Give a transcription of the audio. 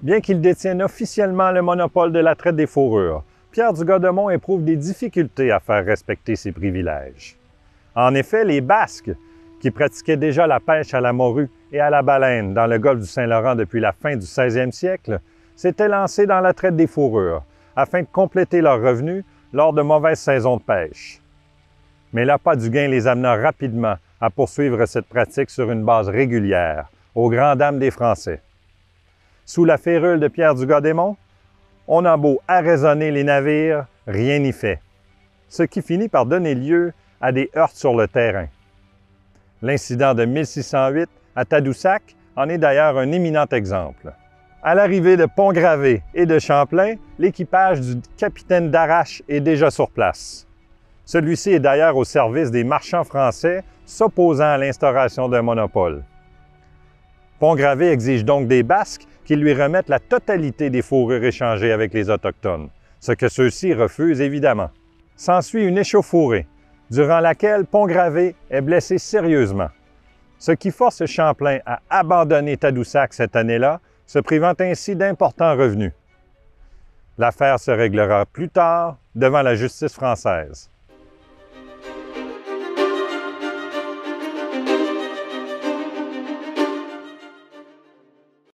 Bien qu'il détienne officiellement le monopole de la traite des fourrures, Pierre du Godemont éprouve des difficultés à faire respecter ses privilèges. En effet, les Basques, qui pratiquaient déjà la pêche à la morue et à la baleine dans le golfe du Saint-Laurent depuis la fin du 16e siècle, s'étaient lancés dans la traite des fourrures afin de compléter leurs revenus lors de mauvaises saisons de pêche. Mais l'appât du gain les amena rapidement à poursuivre cette pratique sur une base régulière, aux grandes dames des Français. Sous la férule de Pierre du Godemont, on a beau arraisonner les navires, rien n'y fait, ce qui finit par donner lieu à des heurts sur le terrain. L'incident de 1608 à Tadoussac en est d'ailleurs un éminent exemple. À l'arrivée de Pont-Gravé et de Champlain, l'équipage du capitaine d'Arrache est déjà sur place. Celui-ci est d'ailleurs au service des marchands français s'opposant à l'instauration d'un monopole. Pont-Gravé exige donc des Basques qu'ils lui remettent la totalité des fourrures échangées avec les Autochtones, ce que ceux-ci refusent évidemment. S'ensuit une échauffourée, durant laquelle Pont-Gravé est blessé sérieusement, ce qui force Champlain à abandonner Tadoussac cette année-là, se privant ainsi d'importants revenus. L'affaire se réglera plus tard devant la justice française.